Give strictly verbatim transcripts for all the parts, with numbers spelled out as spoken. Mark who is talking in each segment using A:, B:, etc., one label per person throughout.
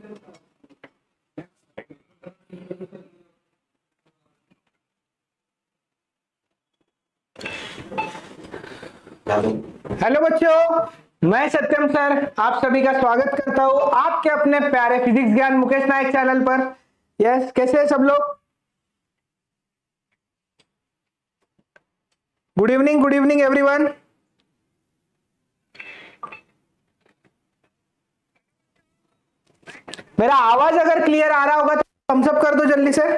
A: Hello बच्चों, मैं सत्यम sir आप सभी का स्वागत करता हूं आपके अपने प्यारे फिजिक्स ज्ञान मुकेश नायक चैनल पर। यस, कैसे हैं सब लोग? Good evening, good evening everyone. मेरा आवाज अगर क्लियर आ रहा होगा तो थम्स अप कर दो जल्दी से।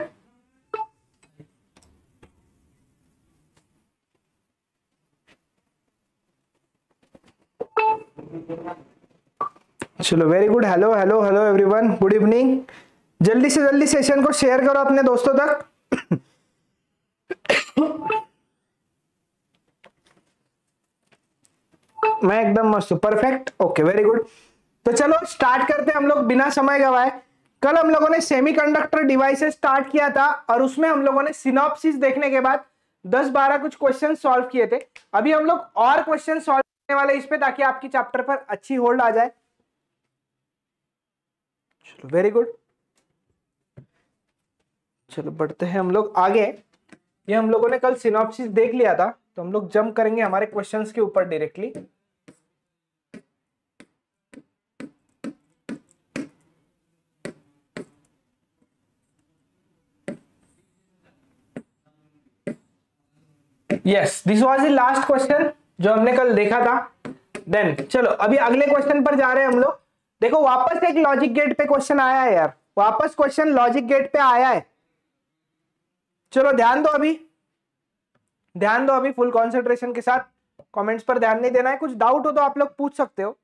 A: चलो, very good. Hello hello hello everyone, good evening. जल्दी से जल्दी सेशन को शेयर करो अपने दोस्तों तक। मैं एकदम मस्त हूं, परफेक्ट, ओके, वेरी गुड। तो चलो स्टार्ट करते हैं हम लोग बिना समय गवाए। कल हम लोगों ने सेमीकंडक्टर डिवाइसेस स्टार्ट किया था और उसमें हम लोगों ने सिनॉप्सिस देखने के बाद दस बारह कुछ क्वेश्चन सॉल्व किए थे। अभी हम लोग और क्वेश्चन सॉल्व करने वाले इस पे, ताकि आपकी चैप्टर पर अच्छी होल्ड आ जाए। चलो, वेरी गुड। चलो बढ़ते हैं हम लोग आगे। ये हम लोगों ने कल सिनॉप्सिस देख लिया था, तो हम लोग जंप करेंगे हमारे क्वेश्चंस के ऊपर directly. Yes, this was the last question जो हमने कल देखा था। देन चलो अभी अगले क्वेश्चन पर जा रहे हैं हम लोग। देखो, वापस एक लॉजिक गेट पे क्वेश्चन आया है यार, वापस क्वेश्चन लॉजिक गेट पे आया है। चलो ध्यान दो, अभी ध्यान दो, अभी फुल कंसंट्रेशन के साथ। कमेंट्स पर ध्यान नहीं देना है, कुछ डाउट हो तो आप लोग पूछ सकते हो।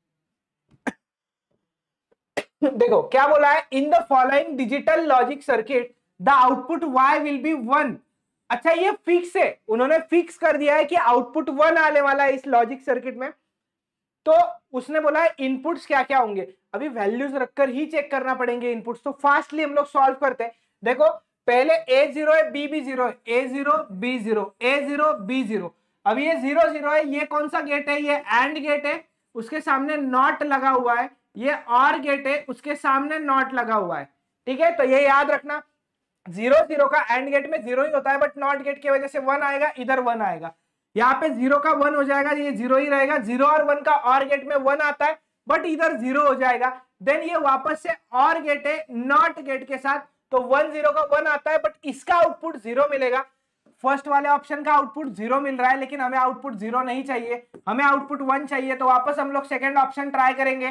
A: देखो क्या बोला है, in the following digital logic circuit the output y will be one. अच्छा, ये फिक्स है, उन्होंने फिक्स कर दिया है कि आउटपुट वन आने वाला है इस लॉजिक सर्किट में। तो उसने बोला है इनपुट्स क्या क्या होंगे, अभी वैल्यूज रखकर ही चेक करना पड़ेंगे इनपुट्स। तो फास्टली हम लोग सॉल्व करते हैं। देखो, पहले ए जीरो है, बी भी जीरो है, A zero B zero, A zero B zero. अब ये जीरो जीरो है, ये कौन सा गेट है? ये एंड गेट है, उसके सामने नॉट लगा हुआ है। ये और गेट है, उसके सामने नॉट लगा हुआ है। ठीक है, तो ये याद रखना, जीरो जीरो का एंड गेट में जीरो ही होता है, बट नॉट गेट की वजह से वन आएगा, इधर वन आएगा। यहाँ पे जीरो का वन हो जाएगा, ये जीरो ही रहेगा। जीरो और वन का और गेट में वन आता है, बट इधर जीरो हो जाएगा। देन ये वापस से और गेट है नॉट गेट के साथ, तो वन जीरो का वन आता है, बट इसका आउटपुट जीरो मिलेगा। फर्स्ट वाले ऑप्शन का आउटपुट जीरो मिल रहा है, लेकिन हमें आउटपुट जीरो नहीं चाहिए, हमें आउटपुट वन चाहिए। तो वापस हम लोग सेकेंड ऑप्शन ट्राई करेंगे।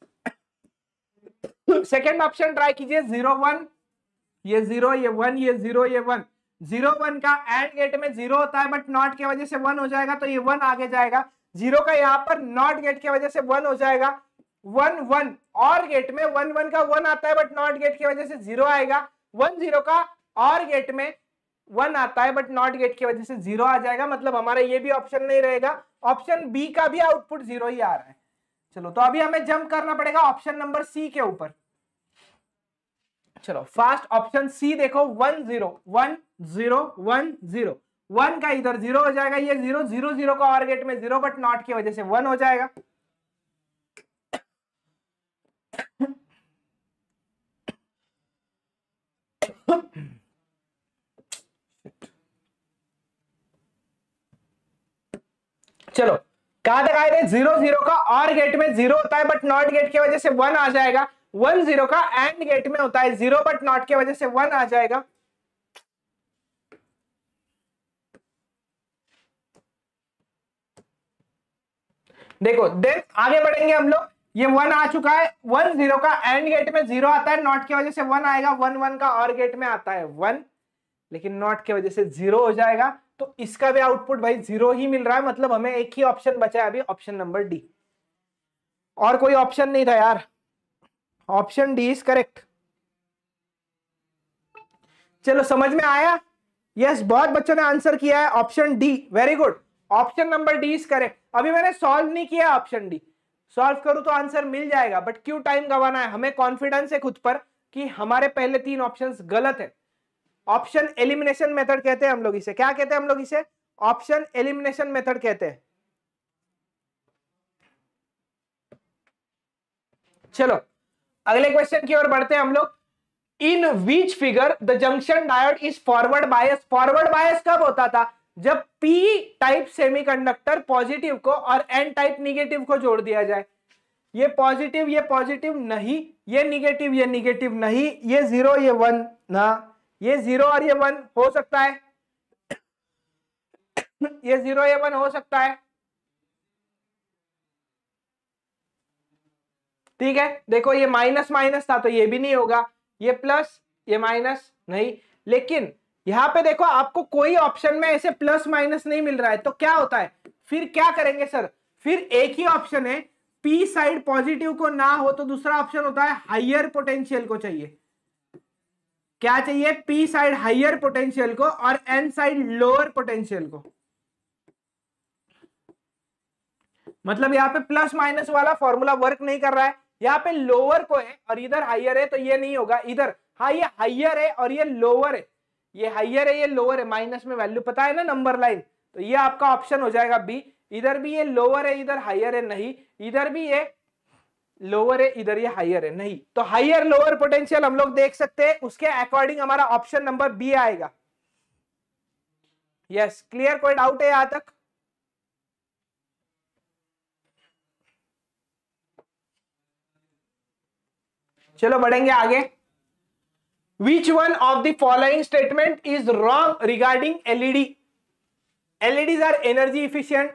A: सेकेंड ऑप्शन ट्राई कीजिए, जीरो वन, ये जीरो, ये वन, ये जीरो, ये वन। जीरो वन का एंड गेट में जीरो होता है, बट नॉट की वजह से वन हो जाएगा, तो ये वन आगे जाएगा। जीरो का यहाँ पर नॉट गेट की वजह से वन हो जाएगा। वन वन और गेट में वन वन का वन आता है, बट नॉट गेट की वजह से जीरो आएगा। वन जीरो का और गेट में वन आता है, बट नॉट गेट की वजह से जीरो आ जाएगा। मतलब हमारा ये भी ऑप्शन नहीं रहेगा, ऑप्शन बी का भी आउटपुट जीरो ही आ रहा है। चलो, तो अभी हमें जंप करना पड़ेगा ऑप्शन नंबर सी के ऊपर। चलो फास्ट, ऑप्शन सी देखो, one zero one zero one zero. One का इधर जीरो हो जाएगा, ये जीरो, जीरो जीरो का और गेट में जीरो, बट नॉट की वजह से वन हो जाएगा। चलो कहां तक आए थे? जीरो जीरो का और गेट में जीरो होता है, बट नॉट गेट की वजह से वन आ जाएगा। वन जीरो का एंड गेट में होता है जीरो, बट नॉट की वजह से वन आ जाएगा। देखो, देन आगे बढ़ेंगे हम लोग। ये वन आ चुका है, वन जीरो का एंड गेट में जीरो आता है, नॉट की वजह से वन आएगा। वन वन का और गेट में आता है वन, लेकिन नॉट की वजह से जीरो हो जाएगा। तो इसका भी आउटपुट भाई जीरो ही मिल रहा है, मतलब हमें एक ही ऑप्शन बचा है अभी, ऑप्शन नंबर डी। और कोई ऑप्शन नहीं था यार, ऑप्शन डी इज करेक्ट। चलो समझ में आया? यस, बहुत बच्चों ने आंसर किया है option D, very good. Option number D is correct. अभी मैंने सॉल्व नहीं किया ऑप्शन डी, सॉल्व करूं तो आंसर मिल जाएगा, बट क्यों टाइम गंवाना है? हमें कॉन्फिडेंस है खुद पर कि हमारे पहले तीन ऑप्शंस गलत है। ऑप्शन एलिमिनेशन मेथड कहते हैं हम लोग इसे। क्या कहते हैं हम लोग इसे? ऑप्शन एलिमिनेशन मेथड कहते हैं। चलो अगले क्वेश्चन की ओर बढ़ते हैं हम लोग। In which figure the junction diode is forward bias. Forward bias कब होता था? जब पी टाइप सेमीकंडक्टर पॉजिटिव को और एन टाइप निगेटिव को जोड़ दिया जाए। ये पॉजिटिव ये पॉजिटिव नहीं, ये निगेटिव ये निगेटिव नहीं, ये जीरो ये वन ना, ये जीरो और ये वन हो सकता है, ये जीरो ये वन हो सकता है, ठीक है। देखो ये माइनस माइनस था तो ये भी नहीं होगा, ये प्लस ये माइनस नहीं। लेकिन यहां पे देखो आपको कोई ऑप्शन में ऐसे प्लस माइनस नहीं मिल रहा है, तो क्या होता है फिर? क्या करेंगे सर? फिर एक ही ऑप्शन है, पी साइड पॉजिटिव को ना हो तो दूसरा ऑप्शन होता है हाइयर पोटेंशियल को चाहिए। क्या चाहिए? पी साइड हाइयर पोटेंशियल को और एन साइड लोअर पोटेंशियल को। मतलब यहाँ पे प्लस माइनस वाला फॉर्मूला वर्क नहीं कर रहा है, यहाँ पे लोअर को है और इधर हाइयर है, तो ये नहीं होगा। इधर हाँ ये हाइयर है और ये लोअर है, ये हाइयर है ये लोअर है, माइनस में वैल्यू पता है ना नंबर लाइन, तो ये आपका ऑप्शन हो जाएगा बी। इधर भी ये लोअर है इधर हाइयर है नहीं, इधर भी ये लोअर है इधर ये हाइयर है नहीं, तो हाइयर लोअर पोटेंशियल हम लोग देख सकते हैं, उसके अकॉर्डिंग हमारा ऑप्शन नंबर बी आएगा। Yes clear? कोई डाउट है यहां तक? चलो बढ़ेंगे आगे। Which one of the following statement is wrong regarding L E D? L E Ds are energy efficient.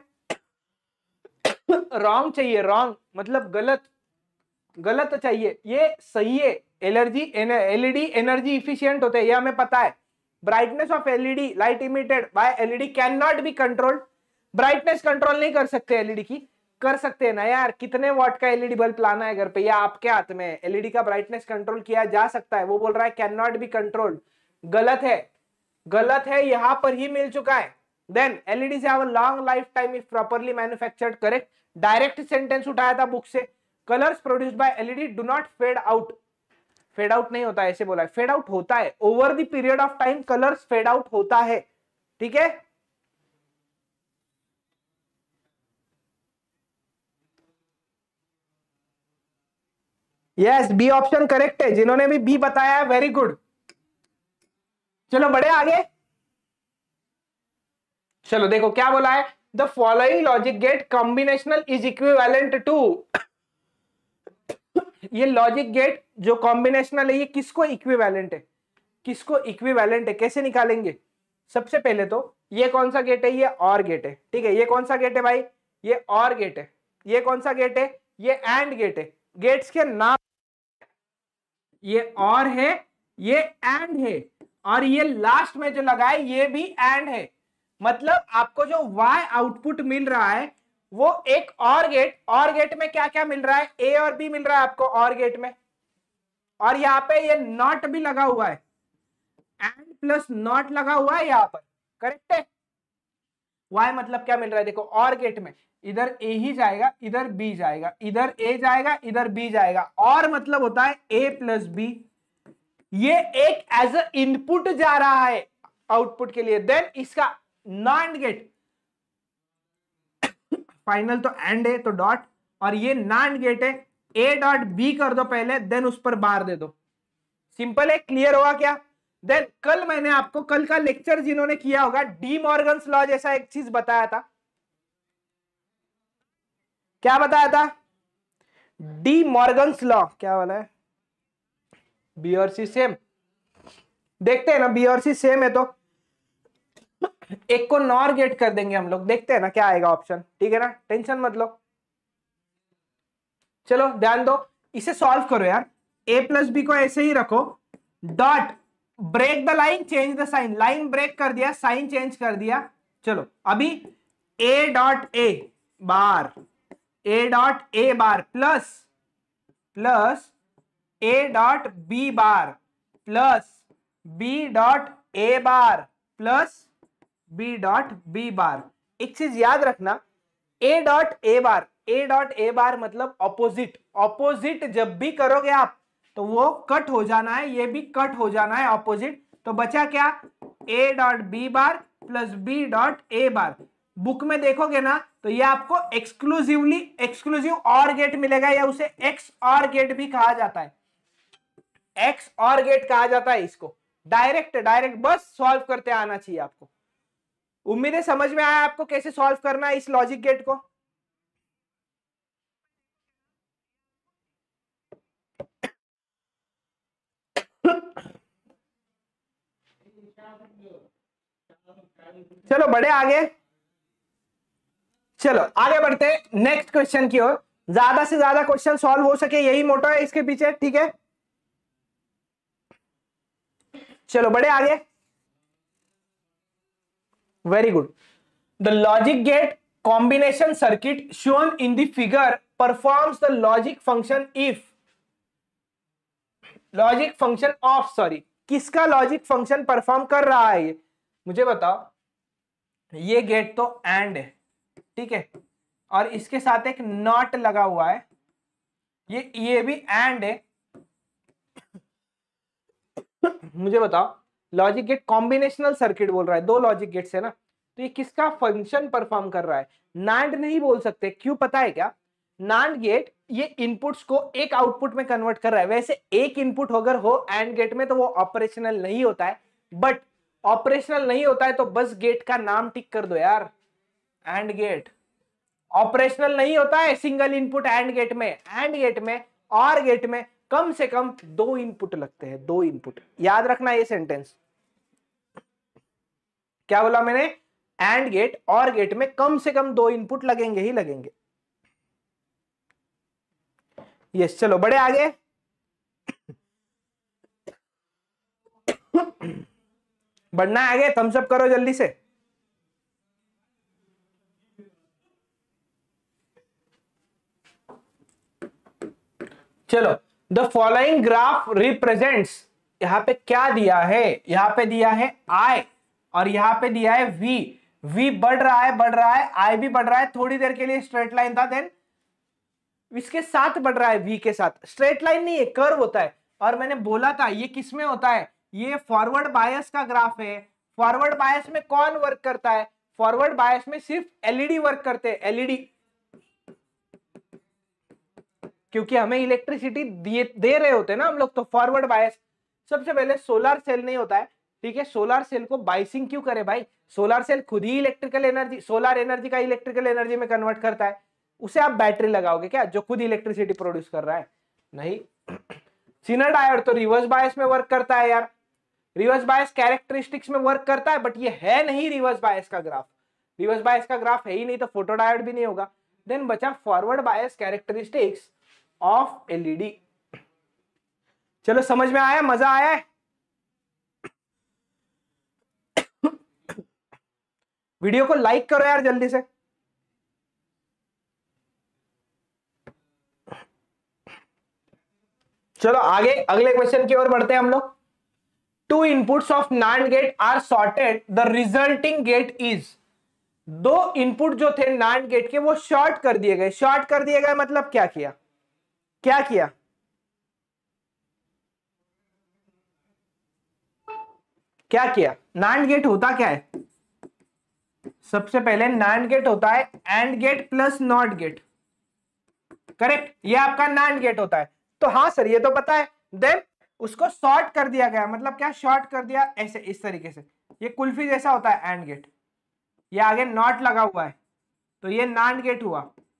A: wrong चाहिए, wrong मतलब गलत, गलत चाहिए, ये सही है। एलर्जी एलईडी एनर्जी इफिशियंट होते हैं, ये हमें पता है। Brightness of LED light emitted by LED can not be controlled. Brightness control नहीं कर सकते एलईडी की, कर सकते हैं ना यार। कितने वॉट का एलईडी बल्ब लाना है घर पे, या आपके हाथ में है। एलईडी का ब्राइटनेस कंट्रोल किया जा सकता है, वो बोल रहा है कैन नॉट बी कंट्रोल्ड। गलत है, गलत है, यहां पर ही मिल चुका है। Then LEDs have a long life time if properly manufactured, correct. Direct sentence उठाया था बुक से। Colours produced by LED do not fade out. Fade out नहीं होता ऐसे बोला है, फेड आउट होता है। Over the period of time colours fade out होता है, ठीक है। यस बी ऑप्शन करेक्ट है, जिन्होंने भी बी बताया है वेरी गुड। चलो बढ़े आगे। चलो देखो क्या बोला है, the following logic gate combinational is equivalent to. ये लॉजिक गेट जो कॉम्बिनेशनल है ये किसको इक्विवेलेंट है? किसको इक्विवेलेंट है? कैसे निकालेंगे? सबसे पहले तो ये कौन सा गेट है? ये और गेट है, ठीक है। ये कौन सा गेट है भाई? ये और गेट है। ये कौन सा गेट है? ये एंड गेट है। गेट्स के नाम, ये और है, ये एंड है, और ये लास्ट में जो लगा है ये भी एंड है। मतलब आपको जो Y आउटपुट मिल रहा है वो एक और गेट, और गेट में क्या क्या मिल रहा है? ए और बी मिल रहा है आपको और गेट में, और यहाँ पे ये नॉट भी लगा हुआ है, एंड प्लस नॉट लगा हुआ है यहाँ पर, करेक्ट है। Y मतलब क्या मिल रहा है? देखो और गेट में इधर ए ही जाएगा, इधर बी जाएगा, इधर ए जाएगा, इधर बी जाएगा, और मतलब होता है ए प्लस बी। ये एक एज अ इनपुट जा रहा है आउटपुट के लिए। देन इसका नॉट गेट, फाइनल तो एंड है तो डॉट, और ये नॉट गेट है, ए डॉट बी कर दो पहले, देन उस पर बार दे दो। सिंपल है, क्लियर होगा क्या? देन कल मैंने आपको, कल का लेक्चर जिन्होंने किया होगा, डी मॉर्गन्स लॉ जैसा एक चीज बताया था। क्या बताया था? De Morgan's law. क्या वाला है? बी और सी सेम, देखते हैं ना, बी और सी सेम है तो एक को नॉर गेट कर देंगे हम लोग, देखते हैं ना क्या आएगा ऑप्शन, ठीक है ना, टेंशन मत लो। चलो ध्यान दो, इसे सॉल्व करो यार। ए प्लस बी को ऐसे ही रखो, dot break the line change the sign, line break कर दिया, साइन चेंज कर दिया। चलो अभी A dot A bar, A dot A bar plus plus A dot B bar plus B dot A bar plus B dot B bar. एक चीज याद रखना, ए dot A bar, A dot A बार मतलब opposite. Opposite जब भी करोगे आप तो वो कट हो जाना है, ये भी कट हो जाना है ऑपोजिट। तो बचा क्या? A dot B bar plus B dot A bar. Book में देखोगे ना तो ये आपको एक्सक्लूसिवली एक्सक्लूसिव और गेट मिलेगा, या उसे एक्स और गेट भी कहा जाता है। एक्स और गेट कहा जाता है इसको। डायरेक्ट डायरेक्ट बस सॉल्व करते आना चाहिए आपको। उम्मीद है समझ में आया आपको कैसे सॉल्व करना है इस लॉजिक गेट को। चलो बढ़े आगे, चलो आगे बढ़ते नेक्स्ट क्वेश्चन की ओर। ज्यादा से ज्यादा क्वेश्चन सॉल्व हो सके यही मोटो है इसके पीछे, ठीक है। चलो बढ़े आगे। Very good. The logic gate combination circuit shown in the figure performs the logic function if logic function of sorry किसका लॉजिक फंक्शन परफॉर्म कर रहा है ये मुझे बताओ। ये गेट तो एंड है, ठीक है, और इसके साथ एक नॉट लगा हुआ है, ये ये भी एंड है। मुझे बताओ लॉजिक गेट कॉम्बिनेशनल सर्किट बोल रहा है, दो लॉजिक गेट्स है ना, तो ये किसका फंक्शन परफॉर्म कर रहा है। नांड नहीं बोल सकते, क्यों पता है क्या। नांड गेट ये इनपुट्स को एक आउटपुट में कन्वर्ट कर रहा है। वैसे एक इनपुट अगर हो एंड गेट में तो वो ऑपरेशनल नहीं होता है, बट ऑपरेशनल नहीं होता है तो बस गेट का नाम टिक कर दो यार, एंड गेट। ऑपरेशनल नहीं होता है सिंगल इनपुट एंड गेट में। एंड गेट में और गेट में कम से कम दो इनपुट लगते हैं, दो इनपुट। याद रखना ये सेंटेंस, क्या बोला मैंने, एंड गेट और गेट में कम से कम दो इनपुट लगेंगे ही लगेंगे। यस चलो बढ़े आगे। बढ़ना है आगे, थम्स अप करो जल्दी से। चलो द फॉलोइंग ग्राफ रिप्रेजेंट्स, यहां पे क्या दिया है, यहां पे दिया है आई और यहां पे दिया है वी। वी बढ़ रहा है बढ़ रहा है, आई भी बढ़ रहा है, थोड़ी देर के लिए स्ट्रेट लाइन था, देन इसके साथ बढ़ रहा है, वी के साथ। स्ट्रेट लाइन नहीं है, कर्व होता है। और मैंने बोला था ये किस में होता है, ये फॉरवर्ड बायस का ग्राफ है। फॉरवर्ड बायस में कौन वर्क करता है, फॉरवर्ड बायस में सिर्फ एलईडी वर्क करते हैं, एलईडी, क्योंकि हमें इलेक्ट्रिसिटी दे रहे होते हैं ना हम लोग, तो फॉरवर्ड बायस। सबसे पहले सोलर सेल नहीं होता है, ठीक है। सोलर सेल को बाइसिंग क्यों करे भाई, सोलर सेल खुद ही इलेक्ट्रिकल एनर्जी, सोलर एनर्जी का इलेक्ट्रिकल एनर्जी में कन्वर्ट करता है। उसे आप बैटरी लगाओगे क्या जो खुद इलेक्ट्रिसिटी प्रोड्यूस कर रहा है, नहीं। सिनर डायोड तो रिवर्स बायस में वर्क करता है यार, रिवर्स बायस कैरेक्टरिस्टिक्स में वर्क करता है, बट ये है नहीं रिवर्स बायस का ग्राफ। रिवर्स बायस का ग्राफ है ही नहीं तो फोटो डायोड भी नहीं होगा। देन बचा forward bias characteristics of LED. चलो समझ में आया, मजा आया है। वीडियो को लाइक करो यार जल्दी से। चलो आगे अगले क्वेश्चन की ओर बढ़ते हैं हम लोग। Two inputs of NAND gate are shorted, the resulting gate is. दो इनपुट जो थे नांड गेट के वो शॉर्ट कर दिए गए। शॉर्ट कर दिए गए मतलब क्या किया, क्या किया, क्या किया। नांड गेट होता क्या है, सबसे पहले नांड गेट होता है and gate plus not gate, correct. ये आपका नांड गेट होता है, तो हाँ सर ये तो पता है। देन उसको शॉर्ट कर दिया गया, मतलब क्या, शॉर्ट कर दिया ऐसे, इस तरीके से। ये कुल्फी जैसा होता है एंड गेट, ये आगे नॉट लगा हुआ है, तो ये नांड गेट हुआ,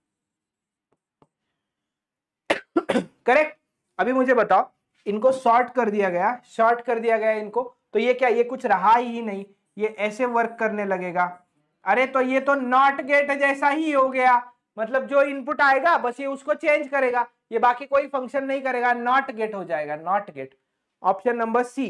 A: करेक्ट। अभी मुझे बताओ, इनको शॉर्ट कर दिया गया, शॉर्ट कर दिया गया इनको, तो ये क्या, ये कुछ रहा ही नहीं, ये ऐसे वर्क करने लगेगा। अरे तो ये तो नॉट गेट जैसा ही हो गया, मतलब जो इनपुट आएगा बस ये उसको चेंज करेगा, ये बाकी कोई फंक्शन नहीं करेगा, नॉट गेट हो जाएगा, not gate. Option number C.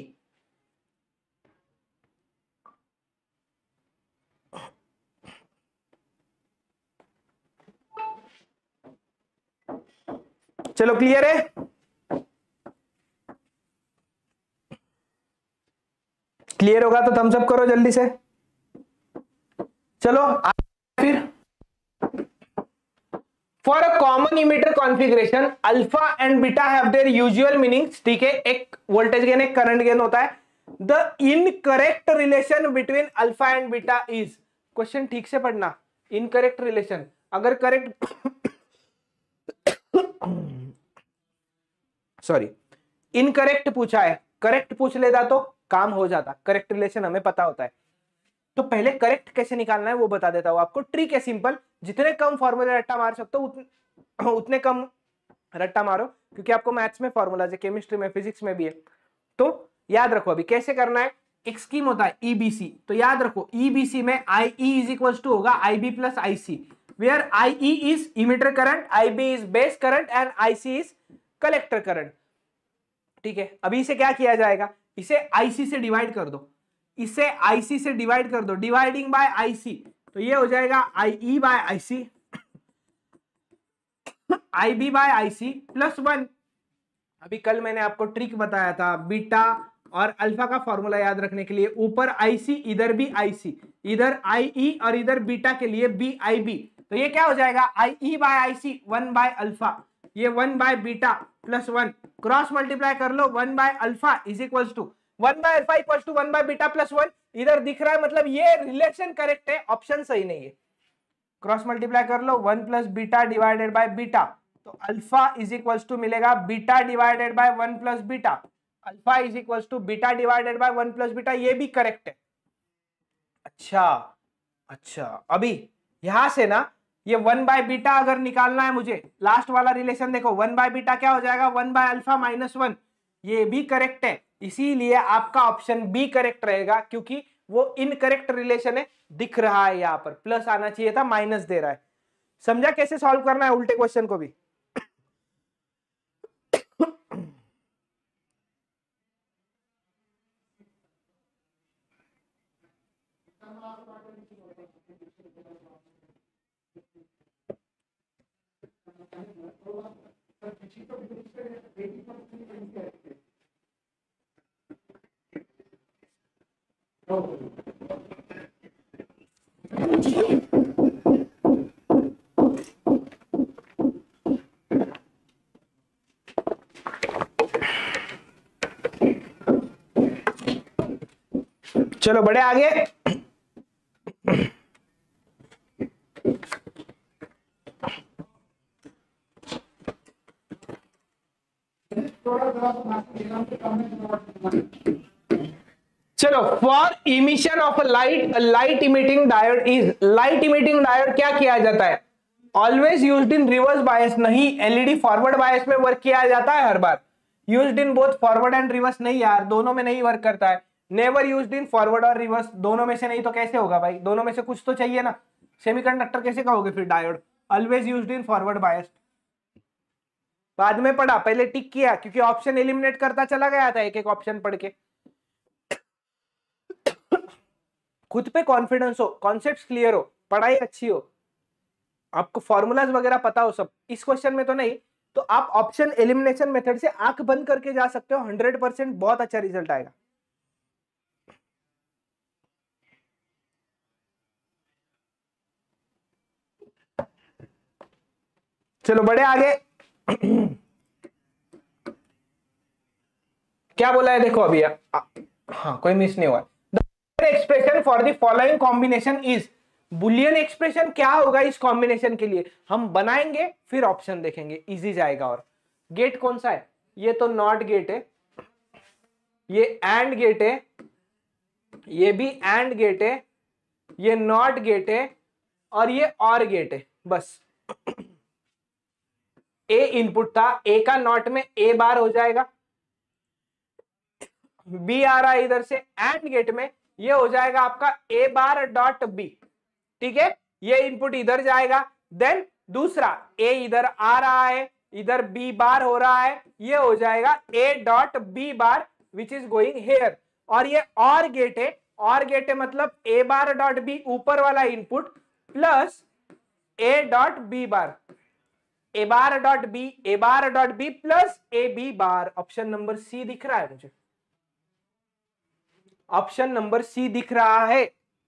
A: चलो क्लियर है, क्लियर होगा तो थम्स अप करो जल्दी से। चलो फिर, for a common emitter configuration alpha and beta have their usual meanings, ठीक है। एक वोल्टेज गेन एक करंट गेन होता है। The incorrect relation between alpha and beta is, question ठीक से पढ़ना, इनकरेक्ट रिलेशन, अगर करेक्ट सॉरी इनकरेक्ट पूछा है, करेक्ट पूछ लेता तो काम हो जाता, करेक्ट रिलेशन हमें पता होता है। तो पहले करेक्ट कैसे निकालना है वो बता देता हूं आपको। ट्रिक है सिंपल, जितने कम फॉर्मूले रट्टा मार सकते हो उतने उतने कम रट्टा मारो, क्योंकि आपको मैथ्स में फॉर्मूलाज है, केमिस्ट्री में, फिजिक्स में भी है। तो याद रखो अभी कैसे करना है। एक स्कीम होता है ईबीसी, तो याद रखो ईबीसी में I E is equal to होगा I B plus I C, where I E is emitter current, I B is base current and I C is collector current. ठीक है, अभी इसे क्या किया जाएगा, इसे आईसी से डिवाइड कर दो, इसे आईसी से डिवाइड कर दो, डिवाइडिंग बाय आईसी, तो ये हो जाएगा IE by IC, IB by IC plus one. अभी कल मैंने आपको ट्रिक बताया था बीटा और अल्फा का फॉर्मूला याद रखने के लिए, ऊपर आईसी इधर भी आईसी, इधर आईई और इधर बीटा के लिए बी आई बी, तो ये क्या हो जाएगा IE by IC one by alpha, ये one by beta plus one, cross multiply कर लो, one by alpha is equal to one by alpha equal to one by beta plus one, इधर दिख रहा है मतलब ये रिलेशन करेक्ट है, ऑप्शन सही नहीं है। क्रॉस मल्टीप्लाई कर लो, one plus beta divided by beta, तो अल्फा इज इक्वल टू मिलेगा beta divided by one plus beta, alpha is equal to beta divided by one plus beta, ये भी करेक्ट है। अच्छा अच्छा, अभी यहां से ना ये वन बाय बीटा अगर निकालना है मुझे, लास्ट वाला रिलेशन देखो, वन बाय बीटा क्या हो जाएगा one by alpha minus one, ये भी करेक्ट है, इसीलिए आपका ऑप्शन बी करेक्ट रहेगा, क्योंकि वो इनकरेक्ट रिलेशन है, दिख रहा है यहां पर, प्लस आना चाहिए था, माइनस दे रहा है। समझा कैसे सॉल्व करना है उल्टे क्वेश्चन को भी। चलो बड़े आगे, चलो for emission of light, light emitting diode is, light emitting diode क्या किया जाता है, always used in reverse bias, नहीं एलईडी फॉरवर्ड बायस में वर्क किया जाता है हर बार, used in both forward and reverse नहीं यार, दोनों में नहीं वर्क करता है, नेवर यूज्ड इन फॉरवर्ड और रिवर्स, दोनों में से नहीं तो कैसे होगा भाई, दोनों में से कुछ तो चाहिए ना, सेमीकंडक्टर कैसे कहोगे फिर diode, always used in forward bias. बाद में पढ़ा, पहले टिक किया क्योंकि ऑप्शन एलिमिनेट करता चला गया था एक एक ऑप्शन पढ़ के। खुद पे कॉन्फिडेंस हो, कॉन्सेप्ट्स क्लियर हो, पढ़ाई अच्छी हो, आपको फॉर्मूलाज वगैरह पता हो सब, इस क्वेश्चन में तो नहीं, तो आप ऑप्शन एलिमिनेशन मेथड से आंख बंद करके जा सकते हो, हंड्रेड परसेंट बहुत अच्छा रिजल्ट आएगा। चलो बड़े आगे, क्या बोला है देखो अभी, हाँ कोई मिस नहीं हुआ, expression for the following combination is, boolean expression क्या होगा इस कॉम्बिनेशन के लिए, हम बनाएंगे फिर ऑप्शन देखेंगे, इजी जाएगा। और गेट कौन सा है, ये तो नॉट गेट है, ये एंड गेट है, ये भी एंड गेट है, ये नॉट गेट है, और ये और गेट है, बस ए इनपुट था, ए का नॉट में ए बार हो जाएगा, बी आ रहा है इधर से, एंड गेट में ये हो जाएगा आपका ए बार डॉट बी, ठीक है, ये इनपुट इधर जाएगा, देन दूसरा ए इधर आ रहा है, इधर बी बार हो रहा है, ये हो जाएगा A dot B bar which is going here, और ये और गेट है, और गेट है मतलब ए बार डॉट बी ऊपर वाला input plus A dot B bar, A bar dot B, A bar dot B plus A B bar, option number C दिख रहा है मुझे, ऑप्शन नंबर सी दिख रहा है।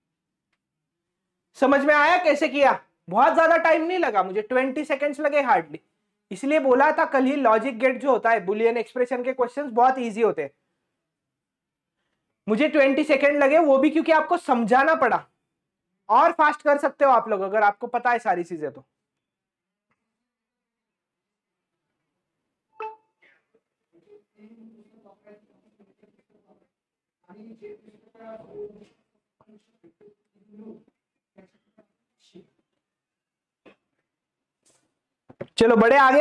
A: समझ में आया कैसे किया, बहुत ज्यादा टाइम नहीं लगा मुझे, ट्वेंटी सेकेंड्स लगे हार्डली, इसलिए बोला था कल ही लॉजिक गेट जो होता है, बुलियन एक्सप्रेशन के क्वेश्चंस बहुत इजी होते हैं, मुझे ट्वेंटी सेकेंड लगे, वो भी क्योंकि आपको समझाना पड़ा, और फास्ट कर सकते हो आप लोग अगर आपको पता है सारी चीजें तो। चलो बड़े आगे।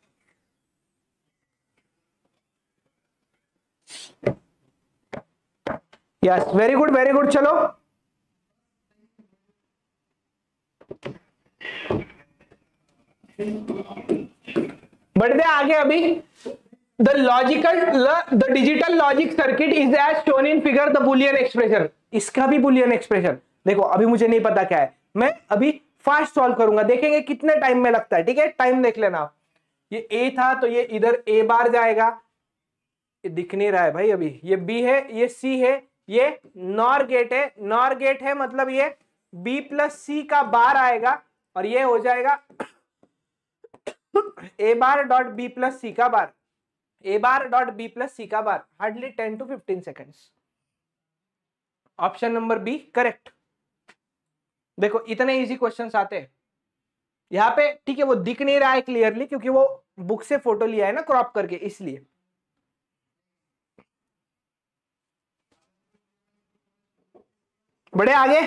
A: Yes, very good very good. चलो बढ़ते आगे। अभी the logical the digital logic circuit is as shown in figure the boolean expression. इसका भी बुलियन एक्सप्रेशन देखो, अभी मुझे नहीं पता क्या है, मैं अभी फास्ट सॉल्व करूंगा, देखेंगे कितने टाइम में लगता है। ठीक है, टाइम देख लेना। ये ए था तो ये इधर ए बार जाएगा, ये दिख नहीं रहा है भाई अभी। ये बी है, ये सी है, ये नॉर गेट है। नॉर गेट है मतलब ये बी प्लस सी का बार आएगा और ये हो जाएगा A bar dot B plus C का bar, A bar dot B plus C का bar. Hardly ten to fifteen seconds. Option number B correct. देखो इतने इजी क्वेश्चंस आते हैं यहां पे। ठीक है, वो दिख नहीं रहा है क्लियरली क्योंकि वो बुक से फोटो लिया है ना क्रॉप करके, इसलिए। बड़े आगे।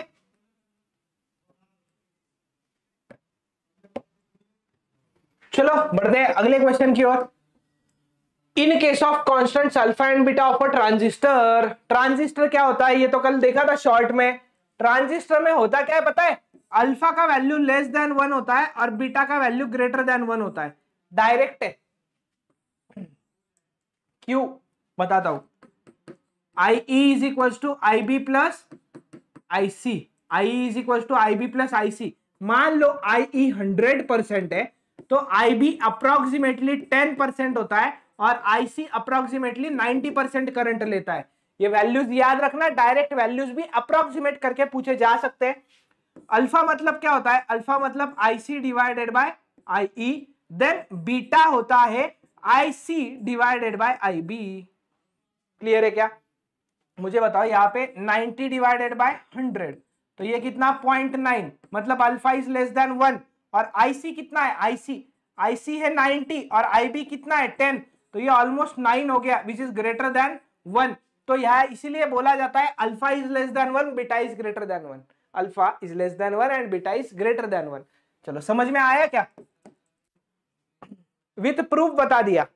A: चलो बढ़ते हैं अगले क्वेश्चन की ओर। In case of constant alpha and beta of a transistor. Transistor क्या होता है ये तो कल देखा था शॉर्ट में। ट्रांजिस्टर में होता क्या है पता है? अल्फा का वैल्यू लेस देन वन होता है और बीटा का वैल्यू ग्रेटर देन वन होता है। डायरेक्ट है। क्यों बताता हूं। I E is equal to I B plus I C. I is equal to I B plus I C. मान लो आई ई हंड्रेड परसेंट है तो I B approximately ten percent होता है और I C approximately ninety percent current लेता है। ये वैल्यूज याद रखना, डायरेक्ट वैल्यूज भी अप्रोक्सीमेट करके पूछे जा सकते हैं। अल्फा मतलब क्या होता है? अल्फा मतलब I C divided by I E. Then beta होता है I C divided by I B. Clear है क्या? मुझे बताओ यहाँ पे नाइंटी डिवाइडेड बाय हंड्रेड तो ये कितना? Point nine. मतलब alpha is less than one. और आईसी कितना है? आईसी आईसी है नाइंटी और आईबी कितना है? टेन। तो ये ऑलमोस्ट नाइन हो गया which is greater than one. तो यह इसीलिए बोला जाता है alpha is less than one, beta is greater than one. Alpha is less than one and beta is greater than one. चलो समझ में आया क्या? विथ प्रूफ बता दिया।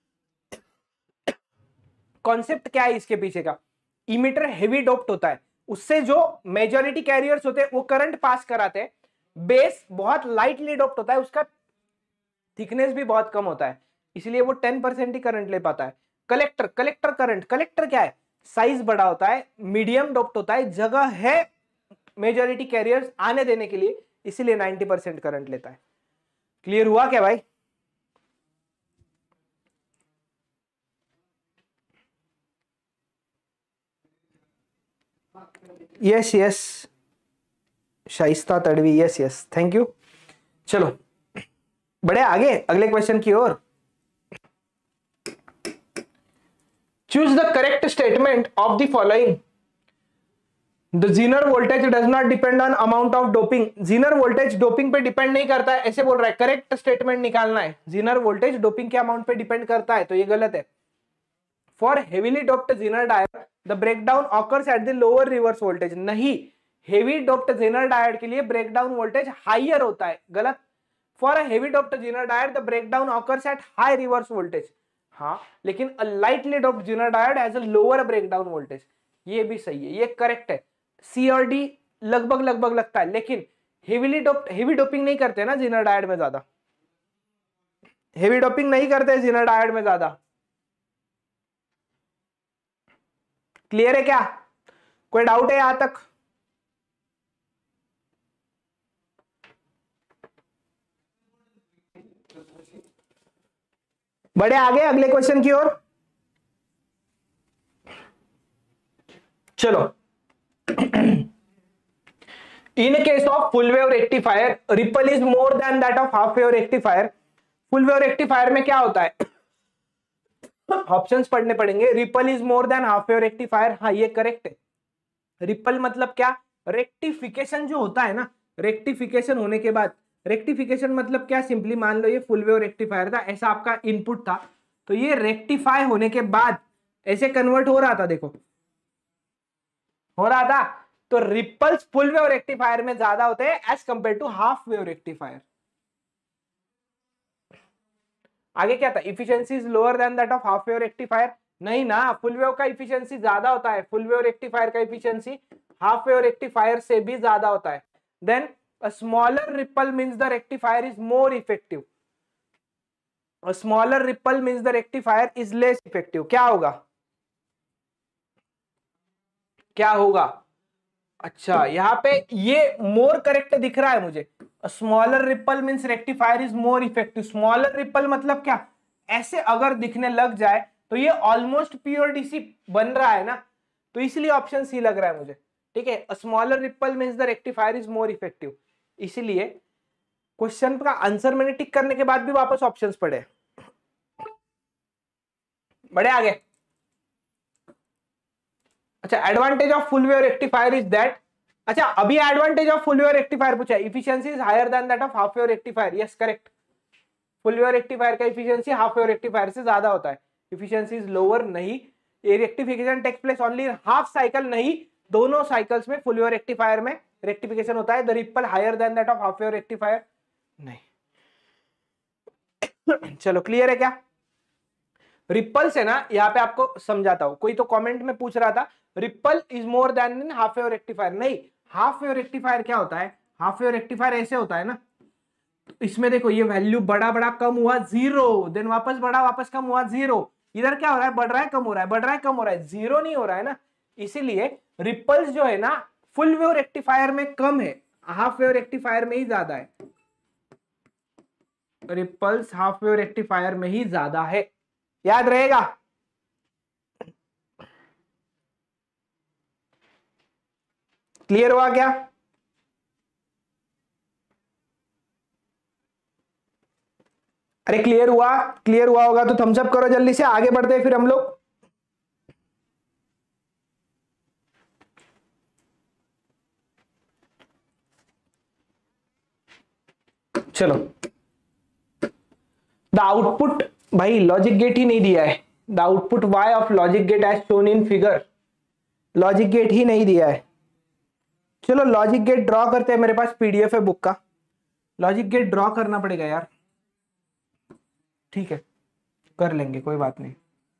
A: कॉन्सेप्ट क्या है इसके पीछे का? इमीटर हेवी डोप्ड होता है, उससे जो मेजॉरिटी कैरियर्स होते हैं वो करंट पास कराते हैं। बेस बहुत लाइटली डोप्ड होता है, उसका थिकनेस भी बहुत कम होता है, इसलिए वो टेन परसेंट ही करंट ले पाता है। कलेक्टर कलेक्टर करंट कलेक्टर क्या है? साइज बड़ा होता है, मीडियम डोप्ड होता है, जगह है मेजॉरिटी कैरियर्स आने देने के लिए, इसीलिए नाइंटी परसेंट करंट लेता है। क्लियर हुआ क्या भाई? Yes yes Shaista Tadvi, yes yes thank you. चलो बड़े आगे अगले क्वेश्चन की ओर। Choose the correct statement of the following. The zener voltage does not depend on amount of doping. Zener voltage doping पे डिपेंड नहीं करता है, ऐसे बोल रहा है। करेक्ट स्टेटमेंट निकालना है। जीनर वोल्टेज डोपिंग के अमाउंट पे डिपेंड करता है तो ये गलत है। For heavily doped zener diode the breakdown occurs at the lower reverse voltage. नहीं, हेवी डोप्ड जीनर डायोड के लिए ब्रेकडाउन वोल्टेज हाइयर होता है। गलत। For a heavy doped zener diode the breakdown occurs at high reverse voltage. हाँ, लेकिन a lightly doped zener diode has a lower breakdown voltage. ये भी सही है, ये करेक्ट है। सी और डी लगभग लगभग लगता है, लेकिन हेवीली डोप्ड हेवी डोपिंग नहीं करते ना जीनर डायोड में ज्यादा। हेवी डोपिंग नहीं करते जीनर डायोड में ज्यादा। क्लियर है क्या? कोई डाउट है यहां तक? बढ़े आगे अगले क्वेश्चन की ओर। चलो in case of full wave rectifier ripple is more than that of half wave rectifier. Full wave rectifier में क्या होता है? ऑप्शंस पढ़ने पड़ेंगे। Ripple is more than half wave rectifier, हाँ ये करेक्ट है। रिपल मतलब क्या? रेक्टिफिकेशन जो होता है ना, रेक्टिफिकेशन होने के बाद, रेक्टिफिकेशन मतलब क्या? सिंपली मान लो ये फुल वेव रेक्टिफायर था, ऐसा आपका इनपुट था, तो ये रेक्टिफाई होने के बाद ऐसे कन्वर्ट हो रहा था, देखो हो रहा था। तो रिपल्स फुल वेव रेक्टिफायर में ज्यादा होते हैं as compare to half wave rectifier. आगे क्या था, efficiency is lower than that of half wave rectifier. नहीं ना, फुल वेव का इफिशियंसी ज्यादा होता है, फुल वेव रेक्टिफायर का इफिशियंसी हाफ वेव रेक्टिफायर से भी ज्यादा होता है। Then a smaller ripple means the rectifier is more effective, a smaller ripple means the rectifier is less effective. क्या होगा, क्या होगा? अच्छा यहाँ पे ये मोर करेक्ट दिख रहा है मुझे, smaller ripple means rectifier is more effective. Smaller ripple मतलब क्या, ऐसे अगर दिखने लग जाए तो ये ऑलमोस्ट प्योर डीसी बन रहा है ना, तो इसलिए ऑप्शन सी लग रहा है मुझे। ठीक है, smaller ripple means the rectifier is more effective. इसलिए क्वेश्चन का आंसर मैंने टिक करने के बाद भी वापस ऑप्शंस पढ़े, बढ़े आगे। अच्छा, advantage of full wave rectifier is that, अच्छा अभी advantage of full wave rectifier पूछा है, efficiency is higher than that of half wave rectifier. Yes correct, full wave rectifier का इफिशियंसी हाफ वेव रेक्टिफायर से ज्यादा होता है। इफिशियंसी इज लोअर नहीं, ये rectification takes place only half cycle नहीं, दोनों साइकिल्स में फुल वेव रेक्टिफायर में रेक्टिफिकेशन होता है। The ripple higher than that of half wave rectifier नहीं। चलो क्लियर है क्या? रिपल से ना यहाँ पे आपको समझाता हूं, कोई तो कमेंट में पूछ रहा था ripple is more than in half wave rectifier. नहीं, हाफ वेव रेक्टिफायर क्या होता है, हाफ वेव रेक्टिफायर ऐसे होता है ना, तो इसमें देखो ये वैल्यू बड़ा बड़ा कम हुआ जीरो, देन वापस बड़ा वापस कम हुआ जीरो। इधर क्या हो रहा है, बढ़ रहा है कम हो रहा है, बढ़ रहा है कम हो रहा है, जीरो नहीं हो रहा है ना। इसीलिए रिपल्स जो है ना फुल वेव रेक्टिफायर में कम है, हाफ वेव रेक्टिफायर में ही ज्यादा है। रिपल्स हाफ वेव रेक्टिफायर में ही ज्यादा है, याद रहेगा। क्लियर हुआ क्या? अरे क्लियर हुआ, क्लियर हुआ होगा तो थम्स अप करो जल्दी से, आगे बढ़ते हैं फिर हम लोग। चलो, द आउटपुट, भाई लॉजिक गेट ही नहीं दिया है, the output Y of logic gate as shown in figure, logic gate ही नहीं दिया है। चलो लॉजिक गेट ड्रॉ करते हैं, मेरे पास पीडीएफ है बुक का, लॉजिक गेट ड्रॉ करना पड़ेगा यार। ठीक है कर लेंगे, कोई बात नहीं।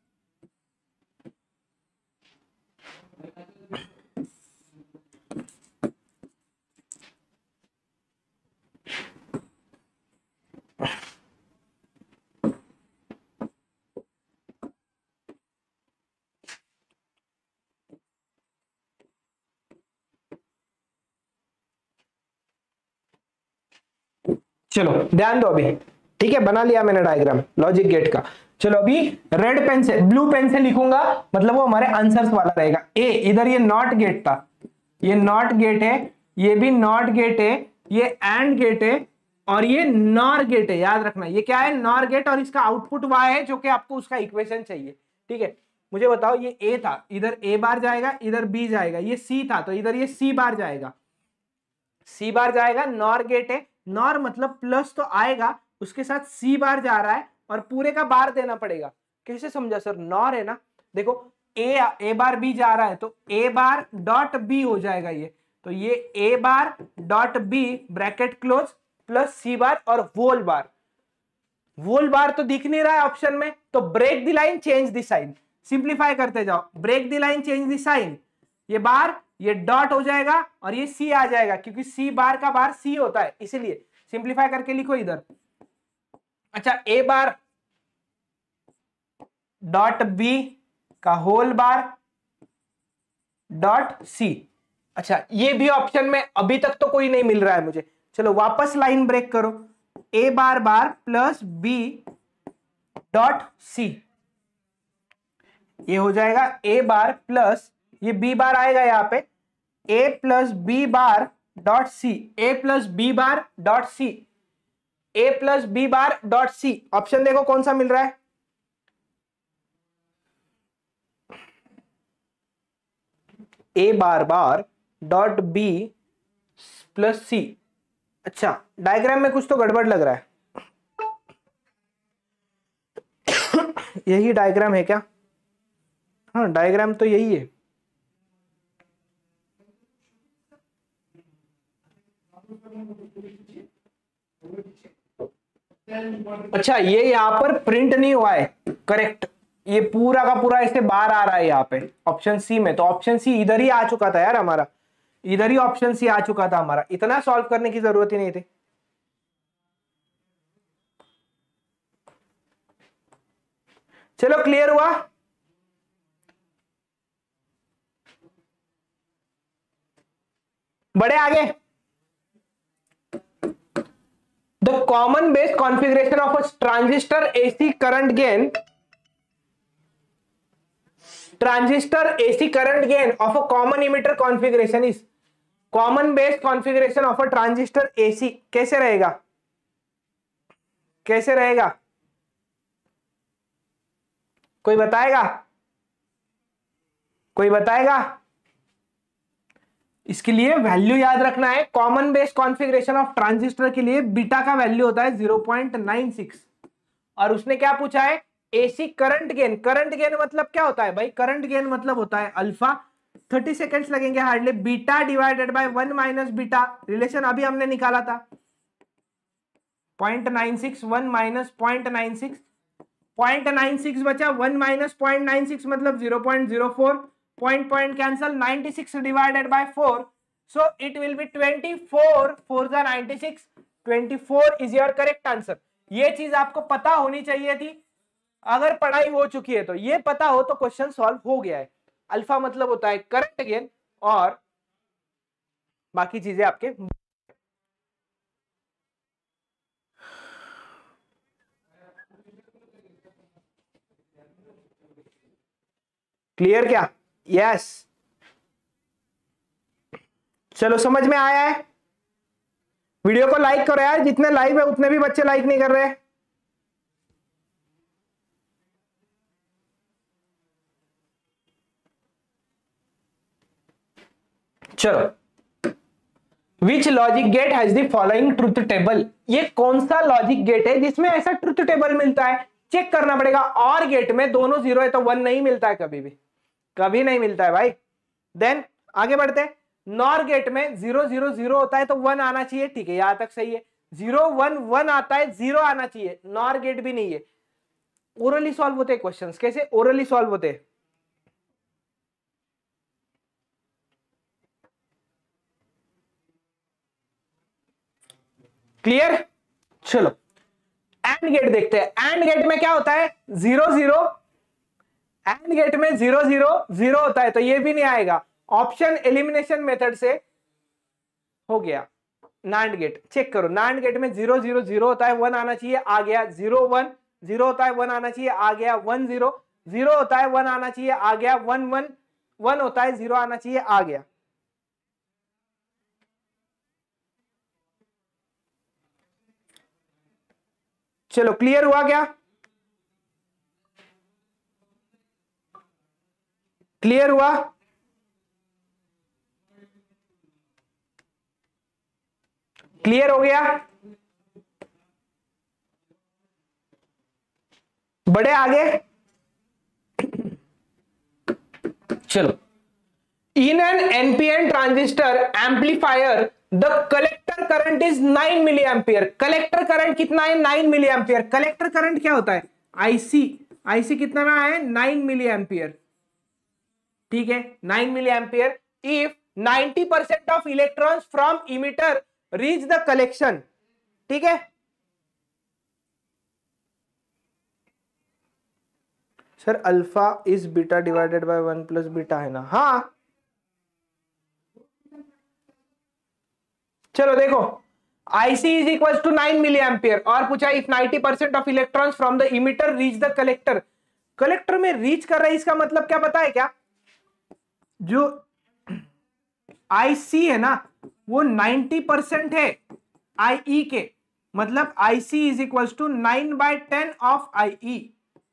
A: चलो ध्यान दो अभी, ठीक है बना लिया मैंने डायग्राम लॉजिक गेट का। चलो अभी रेड पेन से, ब्लू पेन से लिखूंगा, मतलब वो हमारे आंसर्स वाला रहेगा। ए, इधर ये नॉट गेट था, ये नॉट गेट है, ये भी नॉट गेट है, ये एंड गेट है, और ये नॉर गेट है। याद रखना ये क्या है, नॉर गेट, और इसका आउटपुट वाई है जो कि आपको उसका इक्वेशन चाहिए। ठीक है, मुझे बताओ ये ए था, इधर ए बार जाएगा, इधर बी जाएगा, ये सी था तो इधर ये सी बार जाएगा, सी बार जाएगा, नॉर गेट है, नॉर मतलब प्लस तो आएगा, उसके साथ सी बार जा रहा है और पूरे का बार देना पड़ेगा। कैसे समझा सर, नॉर है ना, देखो ए ए बार बी जा रहा है तो ए बार डॉट बी हो जाएगा ये, तो ये A bar dot B bracket close plus C bar और वोल बार, वोल बार तो दिख नहीं रहा है ऑप्शन में, तो break the line change the sign, simplify करते जाओ, break the line change the sign, ये बार ये डॉट हो जाएगा और ये सी आ जाएगा, क्योंकि सी बार का बार सी होता है, इसीलिए सिंप्लीफाई करके लिखो इधर। अच्छा ए बार डॉट बी का होल बार डॉट सी, अच्छा ये भी ऑप्शन में अभी तक तो कोई नहीं मिल रहा है मुझे। चलो वापस लाइन ब्रेक करो, A bar bar plus B dot C, ये हो जाएगा ए बार प्लस ये बी बार आएगा यहाँ पे, A plus B bar dot C, A plus B bar dot C, A plus B bar dot C. Option देखो कौन सा मिल रहा है, A bar bar dot B plus C. अच्छा डायग्राम में कुछ तो गड़बड़ लग रहा है। यही डायग्राम है क्या? हाँ डायग्राम तो यही है। अच्छा ये यहाँ पर प्रिंट नहीं हुआ है, करेक्ट, ये पूरा का पूरा ऐसे बाहर आ रहा है यहाँ पे ऑप्शन सी में। तो ऑप्शन सी इधर ही आ चुका था यार हमारा, इधर ही ऑप्शन सी आ चुका था हमारा, इतना सॉल्व करने की जरूरत ही नहीं थी। चलो क्लियर हुआ? बड़े आगे। The common base configuration of a transistor AC current gain transistor AC current gain of a common emitter configuration is common base configuration of a transistor AC कैसे रहेगा? कैसे रहेगा? कोई बताएगा? कोई बताएगा? इसके लिए वैल्यू याद रखना है। Common base configuration of transistor के लिए बीटा का वैल्यू होता है ज़ीरो पॉइंट नाइन सिक्स, और उसने क्या पूछा है? AC current gain. Current gain मतलब क्या होता है भाई? करंट गेन मतलब होता है अल्फा, थर्टी सेकेंड्स लगेंगे hardly, beta divided by one minus beta, relation अभी हमने निकाला था point nine six, one minus point nine six, point nine six बचा, one minus point nine six मतलब zero point zero four, point point cancel, ninety six divided by four, so it will be twenty four, four जा ninety six, twenty four is your correct answer. ये चीज आपको पता होनी चाहिए थी, अगर पढ़ाई हो चुकी है तो ये पता हो तो क्वेश्चन सॉल्व हो गया है। अल्फा मतलब होता है करंट गेन और बाकी चीजें आपके क्लियर क्या? यस चलो समझ में आया है? वीडियो को लाइक करो यार, जितने लाइव है उतने भी बच्चे लाइक नहीं कर रहे। चलो which logic gate has the following truth table, ये कौन सा लॉजिक गेट है जिसमें ऐसा ट्रुथ टेबल मिलता है? चेक करना पड़ेगा। और गेट में दोनों जीरो है तो वन नहीं मिलता है, कभी भी कभी नहीं मिलता है भाई। देन आगे बढ़ते हैं। नॉर गेट में जीरो जीरो जीरो होता है तो वन आना चाहिए, ठीक है यहां तक सही है। जीरो वन वन आता है, जीरो आना चाहिए, नॉर गेट भी नहीं है। ओरली सॉल्व होते हैं क्वेश्चंस, कैसे ओरली सॉल्व होते हैं? क्लियर? चलो एंड गेट देखते हैं। एंड गेट में क्या होता है? जीरो जीरो, एंड गेट में जीरो जीरो जीरो होता है तो ये भी नहीं आएगा। ऑप्शन एलिमिनेशन मेथड से हो गया। नांड गेट चेक करो, नांड गेट में जीरो जीरो जीरो होता है, वन आना चाहिए, आ गया। जीरो वन जीरो होता है, वन आना चाहिए, आ गया। वन जीरो जीरो होता है, वन आना चाहिए, आ गया। वन वन वन होता है, जीरो आना चाहिए, आ गया। चलो क्लियर हुआ क्या? क्लियर हुआ? क्लियर हो गया? बड़े आगे। चलो in N NPN transistor amplifier the collector current is nine milli ampere. Collector current कितना है? Nine milli ampere. Collector current क्या होता है? आईसी, आईसी कितना रहा है? नाइन मिली एम्पियर, ठीक है nine milli ampere. If ninety percent of electrons from emitter reach the collection, ठीक है sir alpha is beta divided by one plus beta है ना? हाँ चलो देखो, IC is equal to nine milli ampere और पूछा if ninety percent of electrons from the emitter reach the collector. Collector में रीच कर रहा है, इसका मतलब क्या पता है क्या? जो आईसी है ना वो नाइंटी परसेंट है आईई के, मतलब IC is equal to nine by ten of IE.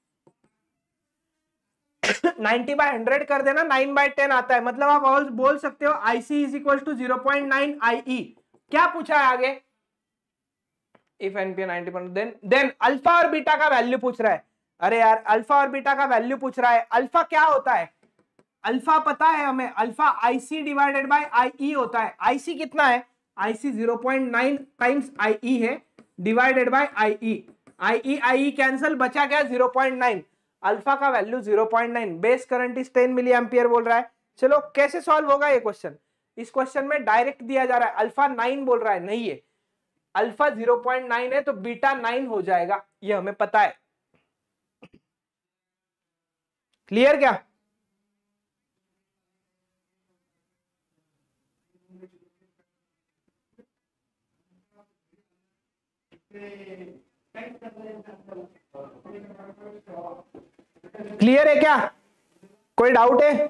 A: Ninety by hundred कर देना, नाइन बाय टेन आता है, मतलब आप और बोल सकते हो IC is equal to zero point nine IE. क्या पूछा है आगे? If NPN ninety percent then then alpha और बीटा का वैल्यू पूछ रहा है। अरे यार अल्फा और बीटा का वैल्यू पूछ रहा है। अल्फा क्या होता है? अल्फा पता है हमें, alpha IC divided by IE होता है। आईसी कितना है? IC zero point nine times IE है divided by IE. IE IE cancel, बचा क्या? Zero point nine. अल्फा का value zero point nine, base current is ten milli ampere बोल रहा है। चलो कैसे सॉल्व होगा ये क्वेश्चन? इस क्वेश्चन में डायरेक्ट दिया जा रहा है, अल्फा नाइन बोल रहा है, नहीं है अल्फा ज़ीरो पॉइंट नाइन है तो बीटा नाइन हो जाएगा, ये हमें पता है। क्लियर क्या? क्लियर है क्या? कोई डाउट है?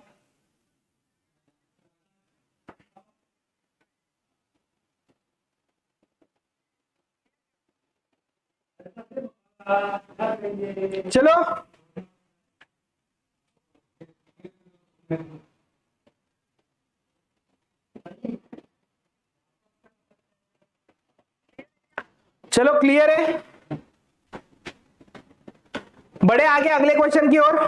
A: चलो चलो क्लियर है, बढ़े आगे अगले क्वेश्चन की ओर।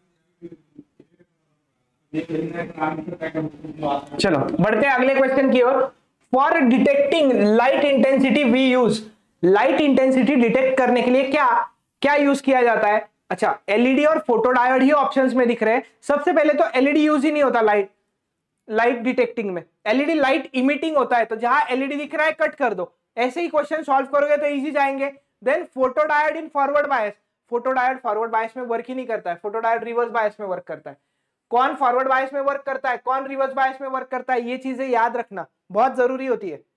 A: चलो बढ़ते हैं अगले क्वेश्चन की ओर। For detecting light intensity we use, light intensity detect करने के लिए क्या क्या यूज किया जाता है? अच्छा, एलईडी और फोटोडायोड ही ऑप्शंस में दिख रहे हैं। सबसे पहले तो एलईडी यूज ही नहीं होता लाइट लाइट डिटेक्टिंग में, एलईडी लाइट इमिटिंग होता है, तो जहां एलईडी दिख रहा है कट कर दो। ऐसे ही क्वेश्चन सॉल्व करोगे तो इजी जाएंगे। Then photodiode in forward bias, photodiode forward bias में वर्क ही नहीं करता है, फोटोडायोड रिवर्स बायस में वर्क करता है। कौन फॉरवर्ड बायस में वर्क करता है, कौन रिवर्स बायस में वर्क करता है, ये चीजें याद रखना बहुत जरूरी होती है।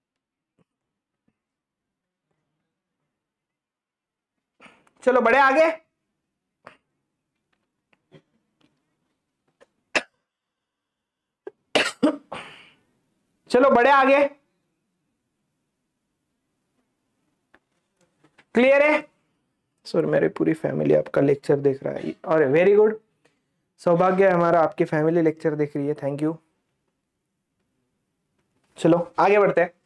A: चलो बढ़े आगे। चलो बढ़े आगे। क्लियर है? सर मेरी पूरी फैमिली आपका लेक्चर देख रहा है, और वेरी गुड, सौभाग्य है हमारा आपकी फैमिली लेक्चर देख रही है, थैंक यू। चलो आगे बढ़ते हैं।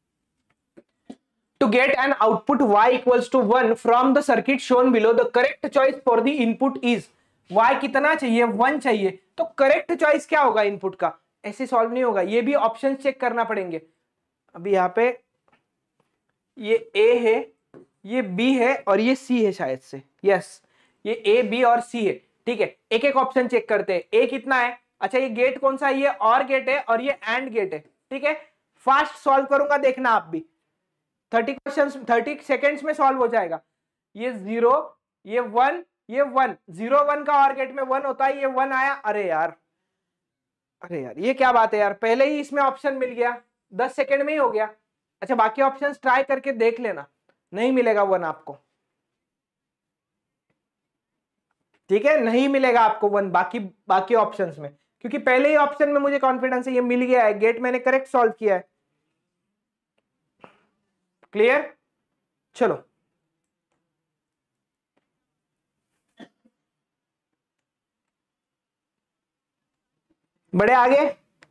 A: To get an output y equals to one from the circuit shown below, the correct choice for the input is, y कितना चाहिए? वन चाहिए, तो करेक्ट चॉइस क्या होगा इनपुट का? ऐसे सॉल्व नहीं होगा, ये भी ऑप्शन चेक करना पड़ेंगे। अभी यहाँ पे ये a है, ये b है और ये c है शायद से, यस ये a b और c है, ठीक है। एक एक ऑप्शन चेक करते हैं। a कितना है? अच्छा ये गेट कौन सा है? ये और गेट है और ये एंड गेट है, ठीक है। फास्ट सॉल्व करूंगा, देखना आप भी, थर्टी क्वेश्चंस थर्टी सेकेंड्स में सॉल्व हो जाएगा। ये जीरो, ये वन, ये वन, जीरो वन का और गेट में वन होता है, ये वन आया, अरे यार अरे यार ये क्या बात है यार, पहले ही इसमें ऑप्शन मिल गया, दस सेकेंड में ही हो गया। अच्छा बाकी ऑप्शंस ट्राई करके देख लेना, नहीं मिलेगा वन आपको, ठीक है, नहीं मिलेगा आपको वन बाकी बाकी ऑप्शंस में, क्योंकि पहले ही ऑप्शन में मुझे कॉन्फिडेंस है ये मिल गया है, गेट मैंने करेक्ट सॉल्व किया है। क्लियर? चलो बढ़े आगे।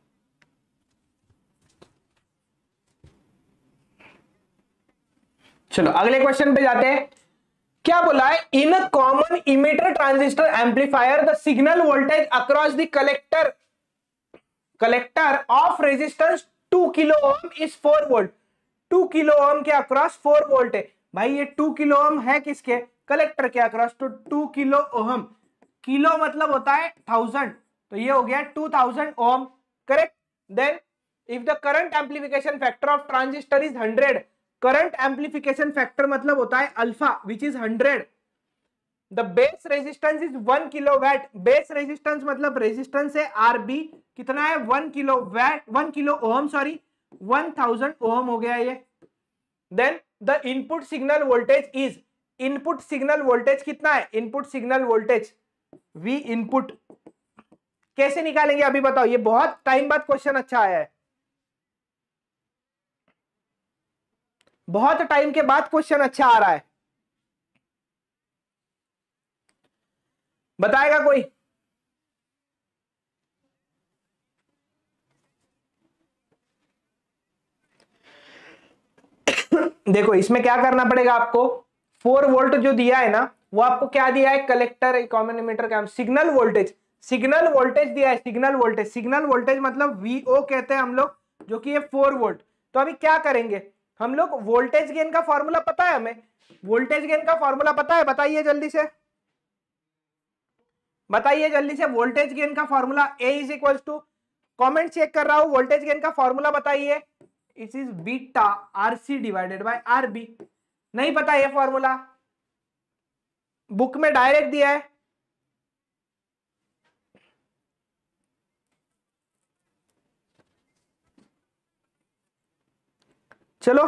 A: चलो अगले क्वेश्चन पे जाते हैं। क्या बोला है? In a common emitter transistor amplifier the signal voltage across the collector collector of resistance two kilo ohm is four volt. Two kilo ohm के अक्रॉस फोर वोल्ट है। भाई ये टू किलो ओम है किसके? कलेक्टर के अक्रॉस, तो to kilo Om, kilo मतलब होता है थाउजेंड, तो ये हो गया two thousand ohm, correct. Then if the current amplification factor of transistor is hundred, current amplification factor मतलब होता है alpha which is hundred, the base resistance is one kilo watt, base resistance मतलब resistance है RB, कितना है? One kilo watt, one kilo ohm sorry, one thousand ohm हो गया ये। Then the input signal voltage is, input signal voltage कितना है? Input signal voltage V input कैसे निकालेंगे अभी बताओ, ये बहुत टाइम बाद क्वेश्चन अच्छा आया है, बहुत टाइम के बाद क्वेश्चन अच्छा आ रहा है, बताएगा कोई? देखो इसमें क्या करना पड़ेगा आपको, फोर वोल्ट जो दिया है ना, वो आपको क्या दिया है, कलेक्टर कॉमन एमिटर का सिग्नल वोल्टेज, सिग्नल वोल्टेज दिया है, सिग्नल वोल्टेज, सिग्नल वोल्टेज मतलब वीओ कहते हैं हम लोग, जो कि ये फोर वोल्ट। तो अभी क्या करेंगे हम लोग, वोल्टेज गेन का फॉर्मूला पता है हमें, वोल्टेज गेन का फॉर्मूला पता है, बताइए जल्दी से, बताइए जल्दी से, वोल्टेज गेन का formula A is equal to, comment check कर रहा हूं, वोल्टेज गेन का फॉर्मूला बताइए, it is beta RC divided by RB. नहीं पता ये फॉर्मूला, बुक में डायरेक्ट दिया है, चलो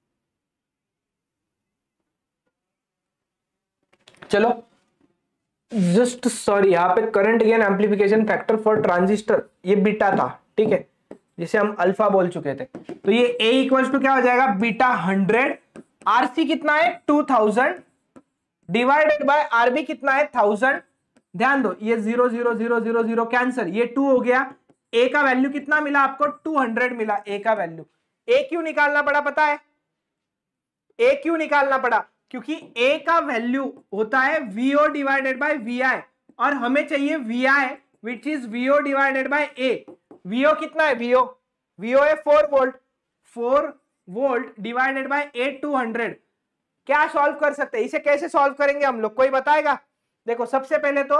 A: चलो जस्ट सॉरी, यहां पे current gain amplification factor for transistor ये बीटा था, ठीक है, जिसे हम अल्फा बोल चुके थे। तो ये ए इक्वल्स टू क्या हो जाएगा, बीटा हंड्रेड, आरसी कितना है two thousand divided by RB कितना है थाउजेंड। ध्यान दो ये zero zero zero zero zero cancel, ये टू हो गया, ए का वैल्यू कितना मिला आपको, टू हंड्रेड मिला ए का वैल्यू। ए क्यों निकालना पड़ा पता है, ए क्यों निकालना पड़ा, क्योंकि ए का वैल्यू होता है वीओ डिवाइडेड बाय वीआई, और हमें चाहिए VI which is VO divided by A. VO कितना है, वीओ वीओ है four volt, four volt divided by A two hundred. क्या सॉल्व कर सकते हैं, इसे कैसे सॉल्व करेंगे हम लोग, कोई बताएगा? देखो सबसे पहले तो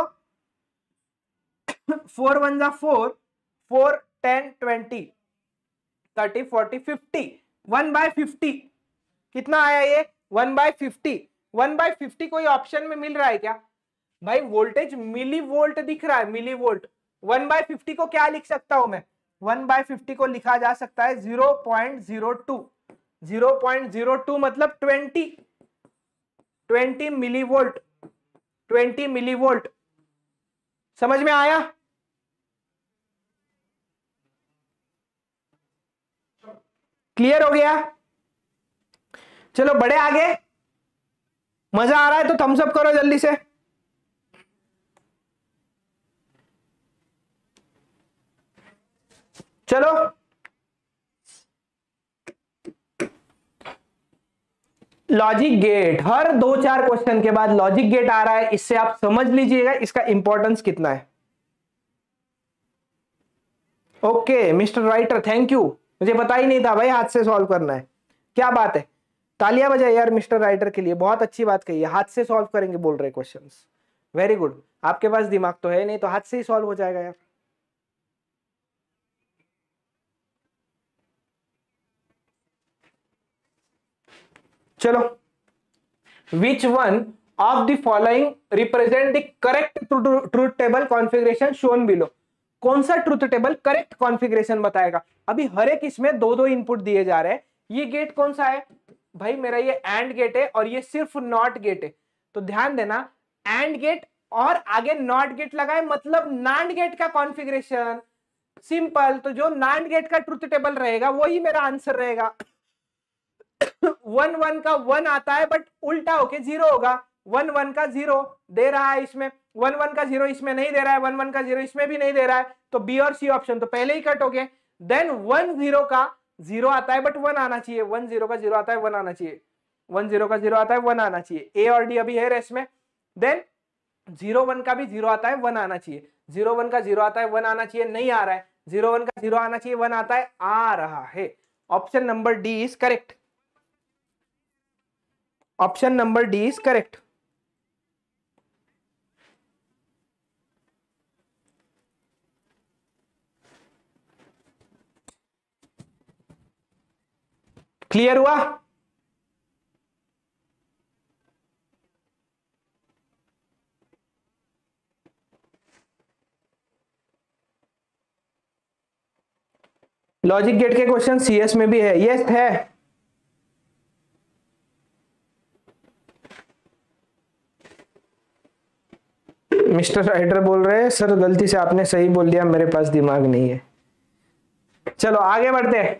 A: फोर वन जा four, four ten twenty thirty forty fifty, one by fifty कितना आया ये, one by fifty. One by fifty कोई ऑप्शन में मिल रहा है क्या भाई, वोल्टेज मिली वोल्ट दिख रहा है, milli volt. One by fifty को क्या लिख सकता हूं मैं, वन बाय फिफ्टी को लिखा जा सकता है zero point zero two, zero point zero two मतलब twenty, twenty milli volt, twenty milli volt. समझ में आया? क्लियर हो गया? चलो बड़े आगे, मजा आ रहा है तो थम्स अप करो जल्दी से। चलो लॉजिक गेट, हर दो चार क्वेश्चन के बाद लॉजिक गेट आ रहा है, इससे आप समझ लीजिएगा इसका इंपॉर्टेंस कितना है। Okay mister writer thank you, मुझे पता ही नहीं था भाई हाथ से सॉल्व करना है, क्या बात है, तालियां बजाए यार मिस्टर राइटर के लिए, बहुत अच्छी बात कही है, हाथ से सॉल्व करेंगे बोल रहे क्वेश्चंस, वेरी गुड। आपके पास दिमाग तो है नहीं तो हाथ से ही सॉल्व हो जाएगा यार। चलो, which one of the following represent the correct truth table configuration shown below, कौन सा ट्रूथ टेबल करेक्ट कॉन्फ़िगरेशन बताएगा। अभी हर एक इसमें दो दो इनपुट दिए जा रहे हैं, ये गेट कौन सा है भाई, मेरा ये एंड गेट है और ये सिर्फ नॉट गेट है, तो ध्यान देना एंड गेट और आगे नॉट गेट लगाए मतलब नांड गेट का कॉन्फ़िगरेशन, सिंपल। तो जो नांड गेट का ट्रूथ टेबल रहेगा वही मेरा आंसर रहेगा। वन वन का वन आता है बट उल्टा होके जीरो होगा, वन वन का जीरो दे रहा है इसमें, वन वन का जीरो इसमें नहीं दे रहा है, वन वन का जीरो इसमें भी नहीं दे रहा है, तो बी और सी ऑप्शन तो पहले ही कट हो गए। देन वन जीरो का जीरो आता है बट वन आना चाहिए, वन जीरो का जीरो आता है वन आना चाहिए, वन जीरो का जीरो आता है वन आना चाहिए, ए और डी अभी है रेस में। देन जीरो वन का भी जीरो आता है वन आना चाहिए, जीरो वन का जीरो आता है वन आना चाहिए, नहीं आ रहा है, जीरो वन का जीरो आना चाहिए वन आता है, आ रहा है। Option number D is correct, option number D is correct. Clear हुआ? लॉजिक गेट के क्वेश्चन सीएस में भी है, यस है। मिस्टर राइटर बोल रहे हैं सर गलती से आपने सही बोल दिया, मेरे पास दिमाग नहीं है। चलो आगे बढ़ते हैं,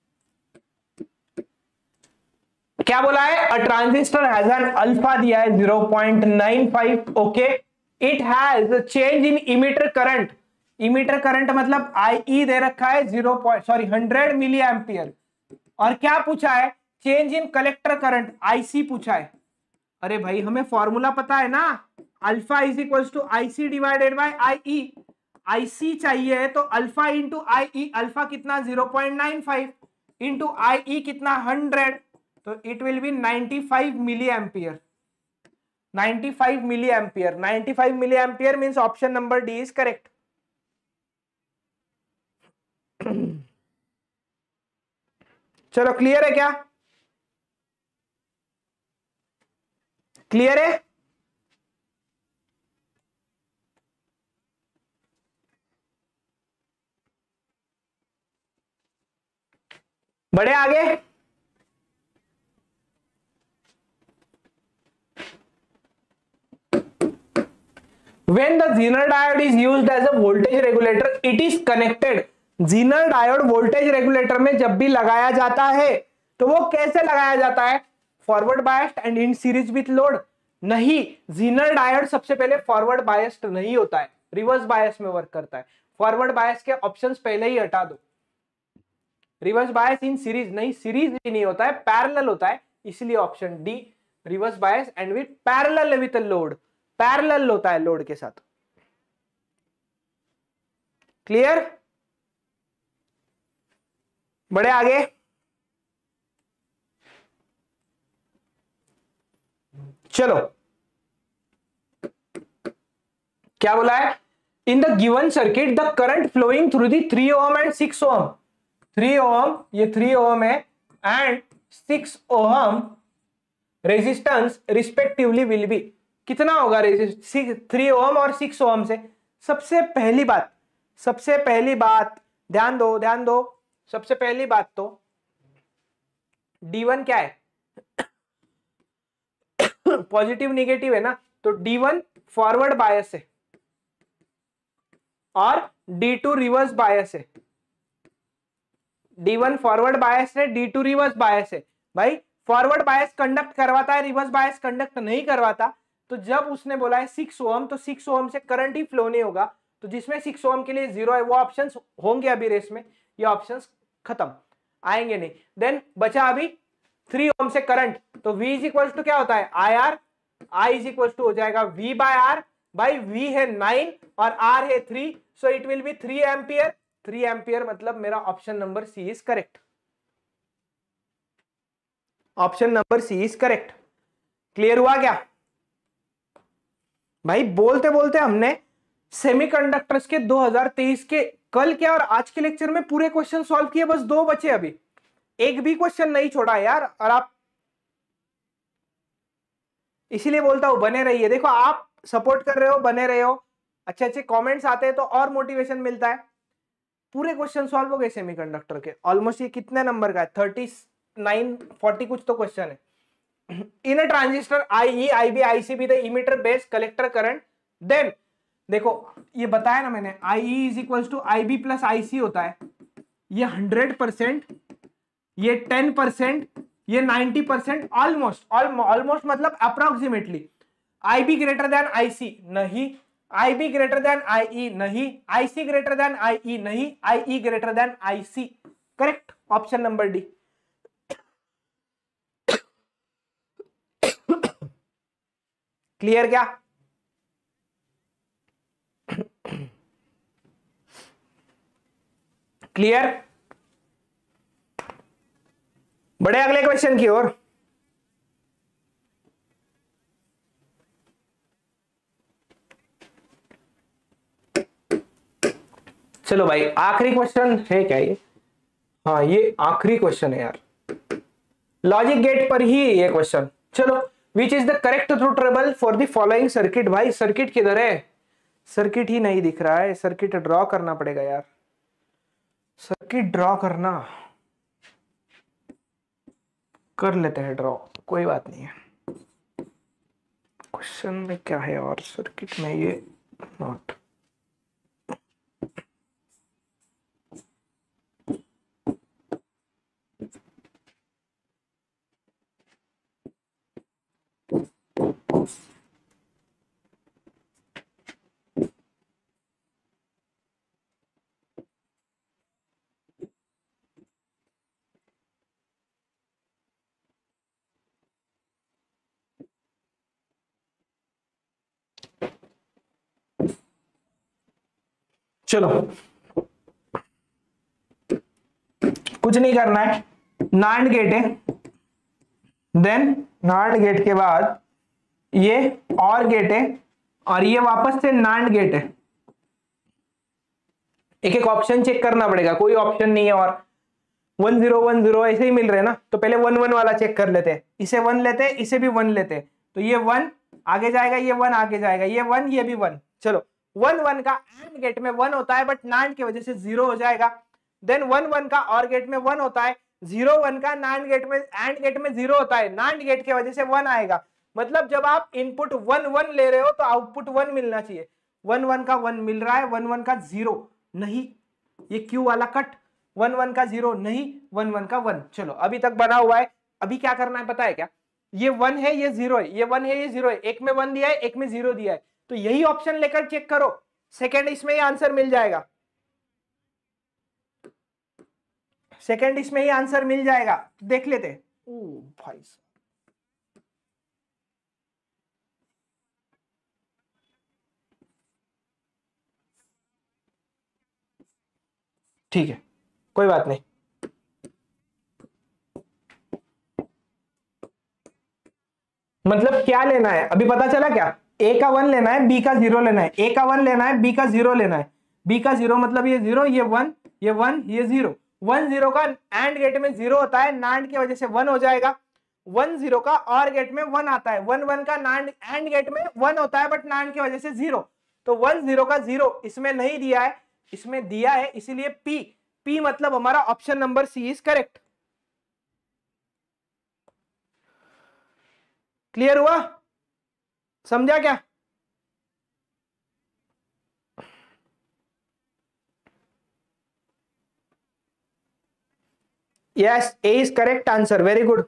A: क्या बोला है, a transistor has an alpha दिया है zero point nine five, okay, it has change in emitter current, emitter current मतलब आई दे रखा है zero point sorry hundred milli ampere, और क्या पूछा है, change in collector current IC पूछा है, अरे भाई हमें फॉर्मूला पता है ना, alpha is equal to I C divided by I E. I C चाहिए तो alpha into I E, alpha कितना zero point nine five into I E कितना हंड्रेड, तो it will be ninety five milli ampere. Ninety five milli ampere, ninety five milli ampere means option number D is correct. चलो clear है क्या? Clear है? बढ़े आगे। When the Zener diode is used as a voltage regulator, it is connected. Zener diode voltage regulator में जब भी लगाया जाता है तो वो कैसे लगाया जाता है? Forward biased and in series with load? नहीं, Zener diode सबसे पहले फॉरवर्ड बायस्ड नहीं होता है, रिवर्स बायस में वर्क करता है। फॉरवर्ड बायस के ऑप्शंस पहले ही हटा दो। रिवर्स बायस इन सीरीज नहीं, सीरीज भी नहीं होता है, पैरेलल होता है, इसलिए option D reverse bias and with parallel with load, parallel होता है लोड के साथ। क्लियर? बढ़े आगे। चलो क्या बोला है? In the given circuit the current flowing through the three ohm and six ohm, three ohm ये थ्री ओम है and six ohm resistance respectively will be, कितना होगा रेजिस्टेंस थ्री ओम और सिक्स ओम से? सबसे पहली बात, सबसे पहली बात ध्यान दो, ध्यान दो, सबसे पहली बात तो डी वन क्या है? पॉजिटिव निगेटिव है ना, तो डी वन फॉरवर्ड बायस है और डी टू रिवर्स बायस है। डी वन फॉरवर्ड बायस है, डी टू रिवर्स बायस है। भाई फॉरवर्ड बायस कंडक्ट करवाता है, रिवर्स बायस कंडक्ट नहीं करवाता, तो जब उसने बोला है सिक्स ओम तो सिक्स ओम से करंट ही फ्लो नहीं होगा, तो जिसमें सिक्स ओम के लिए जीरो है वो ऑप्शंस होंगे अभी रेस में, ये ऑप्शंस खत्म, आएंगे नहीं। देन बचा अभी थ्री ओम से करंट, तो V इज इक्वल टू क्या होता है? I R, I is equal to हो जाएगा V by R, by V है नाइन और R है three, so it will be three ampere. Three ampere मतलब मेरा option number C is correct, option number C is correct. Clear हुआ क्या भाई? बोलते बोलते हमने सेमीकंडक्टर्स के दो हज़ार तेईस के कल के और आज के लेक्चर में पूरे क्वेश्चन सॉल्व किए, बस दो बचे अभी, एक भी क्वेश्चन नहीं छोड़ा यार। और आप, इसीलिए बोलता हूं बने रहिए। देखो आप सपोर्ट कर रहे हो, बने रहे हो, अच्छे अच्छे कमेंट्स आते हैं तो और मोटिवेशन मिलता है। पूरे क्वेश्चन सॉल्व हो गए सेमीकंडक्टर के ऑलमोस्ट। ये कितने नंबर का है? थर्टी नाइन फोर्टी कुछ तो क्वेश्चन है। In a transistor I E I B I C be the emitter base collector current, then देखो ये बताया ना मैंने, I E is equal to I B plus I C होता है। ये हंड्रेड परसेंट, ये टेन परसेंट, ये नाइंटी परसेंट, ऑलमोस्ट ऑलमोस्ट मतलब approximately. I B greater than I C नहीं, I B greater than I E नहीं, I C greater than I E नहीं, I E greater than I C. Correct, option number D. Clear क्या? Clear? बड़े अगले question की ओर। चलो भाई आखिरी क्वेश्चन है क्या ये? हाँ ये आखिरी क्वेश्चन है यार, लॉजिक गेट पर ही ये क्वेश्चन। चलो, which is the correct truth table for the following circuit? भाई सर्किट किधर है? सर्किट ही नहीं दिख रहा है, सर्किट ड्रॉ करना पड़ेगा यार, सर्किट ड्रॉ करना, कर लेते हैं ड्रॉ, कोई बात नहीं है। क्वेश्चन में क्या है और सर्किट में ये नॉट, चलो कुछ नहीं करना है, नांड गेट है, देन नांड गेट के बाद ये और गेट है और ये वापस से नांड गेट है। एक एक ऑप्शन चेक करना पड़ेगा, कोई ऑप्शन नहीं है और वन जीरो वन जीरो ऐसे ही मिल रहे हैं ना, तो पहले वन वन वाला चेक कर लेते हैं। इसे वन लेते हैं, इसे भी वन लेते हैं, तो ये वन आगे जाएगा, ये वन आगे जाएगा, ये वन ये भी वन। चलो वन वन का एंड गेट में वन होता है बट नांड की वजह से जीरो हो जाएगा। देन वन वन का और गेट में वन होता है, जीरो वन का नांड गेट में एंड गेट में जीरो होता है, नांड गेट की वजह से वन आएगा। मतलब जब आप इनपुट वन वन ले रहे हो तो आउटपुट वन मिलना चाहिए। वन वन का वन मिल रहा है, वन वन का जीरो नहीं, ये क्यू वाला कट, वन वन का जीरो नहीं, वन वन का वन। चलो अभी तक बना हुआ है। अभी क्या करना है पता है क्या, ये वन है ये जीरो है, ये वन है ये जीरो है, एक में वन दिया है एक में जीरो दिया है, तो यही ऑप्शन लेकर चेक करो, सेकेंड इसमें ही आंसर मिल जाएगा, सेकेंड इसमें ही आंसर मिल जाएगा। देख लेते हैं। ओ भाई ठीक है कोई बात नहीं। मतलब क्या लेना है अभी पता चला क्या, ए का वन लेना है, बी का जीरो लेना है, ए का वन लेना है, बी का जीरो लेना है। बी का जीरो मतलब ये जीरो, ये वन, ये वन, ये जीरो। वन जीरो का एंड गेट में जीरो होता है, नांड की वजह से वन हो जाएगा। वन जीरो का और गेट में वन आता है, वन वन का नांड एंड गेट में वन होता है बट नांड की वजह से जीरो, तो वन जीरो का जीरो इसमें नहीं दिया है, इसमें दिया है, इसीलिए पी, पी मतलब हमारा option number C is correct. Clear हुआ, समझा क्या? Yes, A is correct answer, very good.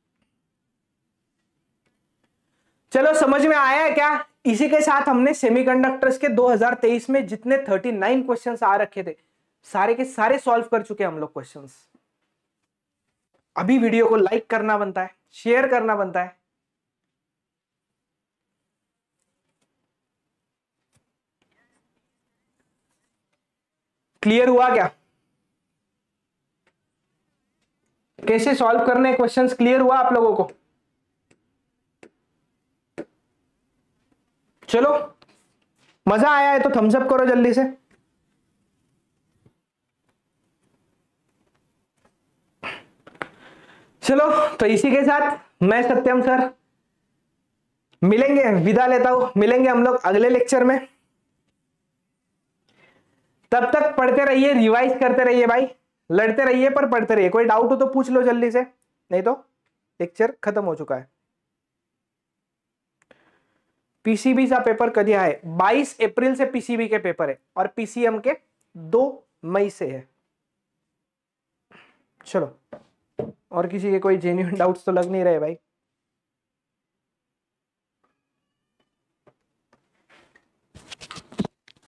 A: चलो समझ में आया है क्या? इसी के साथ हमने सेमीकंडक्टर्स के दो हज़ार तेईस में जितने उनतालीस क्वेश्चंस आ रखे थे सारे के सारे सॉल्व कर चुके हैं हम लोग क्वेश्चंस। अभी वीडियो को लाइक करना बनता है, शेयर करना बनता है। क्लियर हुआ क्या? कैसे सॉल्व करने क्वेश्चंस क्लियर हुआ आप लोगों को? चलो मजा आया है तो थम्स अप करो जल्दी से। चलो तो इसी के साथ मैं सत्यम सर मिलेंगे, विदा लेता हूं, मिलेंगे हम लोग अगले लेक्चर में। तब तक पढ़ते रहिए, रिवाइज करते रहिए भाई, लड़ते रहिए पर पढ़ते रहिए। कोई डाउट हो तो पूछ लो जल्दी से, नहीं तो लेक्चर खत्म हो चुका है। पीसीबी का पेपर कभी है? बाईस अप्रैल से पीसीबी के पेपर है और पीसीएम के दो मई से है। चलो और किसी के कोई जेन्युइन डाउट्स तो लग नहीं रहे भाई।